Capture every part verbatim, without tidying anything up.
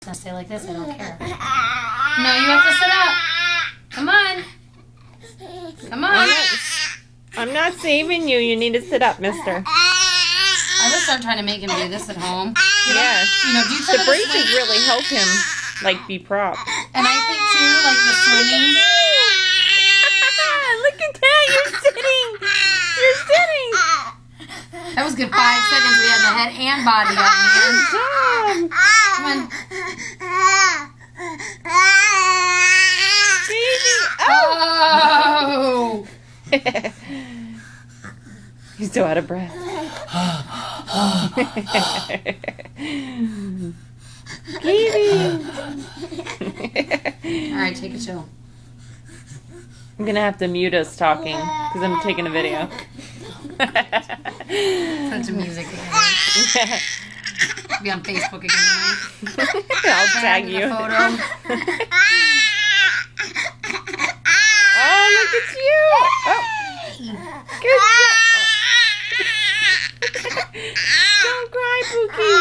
Now stay like this, I don't care. No, you have to sit up. Come on. Come on. I'm not, I'm not saving you. You need to sit up, mister. I would start trying to make him do this at home. Yeah. You know, do you the braces really help him, like, be propped. And I think, too, like the swinging. Look at that. You're sitting. You're sitting. That was good five seconds. We had the head and body up, man. Good job. Come on. Baby. Oh. He's so out of breath. Baby. All right, take a chill. I'm going to have to mute us talking because I'm taking a video. Put some music again. Be on Facebook again tonight. I'll tag you. Photo. Oh, look at you. Oh. Good job. Don't cry, Pookie.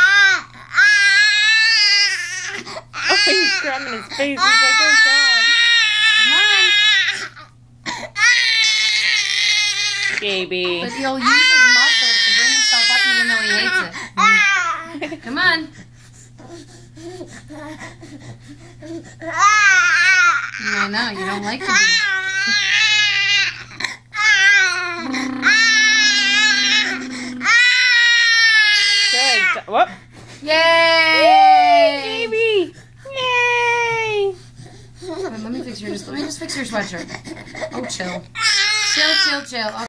Oh, he's grabbing his face. He's like, oh, God. Come on. Baby. But he'll use his muscles to bring himself up even though he hates it. Come on. I know, you don't like to be. Good. Whoop. Yay! Yay, baby. Yay. Let me fix your, just, let me just fix your sweatshirt. Oh, chill. Chill, chill, chill.